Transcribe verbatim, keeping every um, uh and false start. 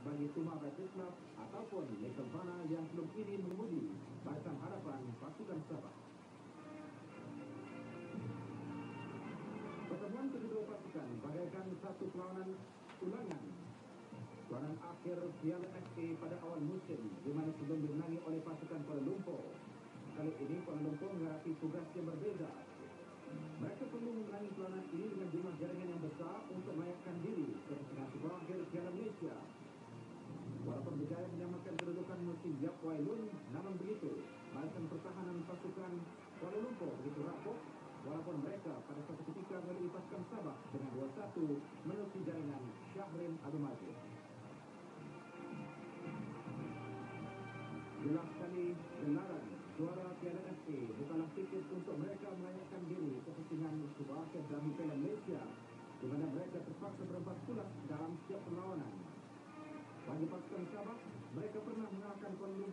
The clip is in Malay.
bagi Tuma United Club ataupun Lekempana yang belum ini mengemudi barisan hadapan pasukan Sabah. Pertemuan kedua pasukan bagaikan satu perlawanan ulangan. Perlawanan akhir Piala F A pada awal musim di mana sebelum dimenangi oleh pasukan Kuala Lumpur. Kali ini Kuala Lumpur menghadapi tugas yang berbeza. Mereka perlu memenangi perlawanan ini dengan jumlah jaringan yang besar untuk melayakkan diri ke pertandingan berakhir Piala Malaysia. Walaupun berjaya menyamakan kedudukan musim Yap Wailun, namun begitu barisan pertahanan pasukan Kuala Lumpur begitu rapuh, walaupun mereka pada satu ketika melalui pasukan Sabah dengan dua satu menerusi jaringan Syahrin Abdul Majid. Jelas sekali gelaran juara Piala F A bukanlah tiket untuk mereka melayakkan diri ke pertandingan berakhir dalam Piala Malaysia, di mana mereka terpaksa berempat pulas dalam setiap perlawanan. Bagi pasukan Sabah, mereka pernah mengalahkan Kuala Lumpur